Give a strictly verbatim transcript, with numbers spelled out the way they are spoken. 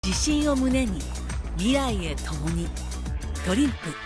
自信を胸に未来へ共に。ドリンク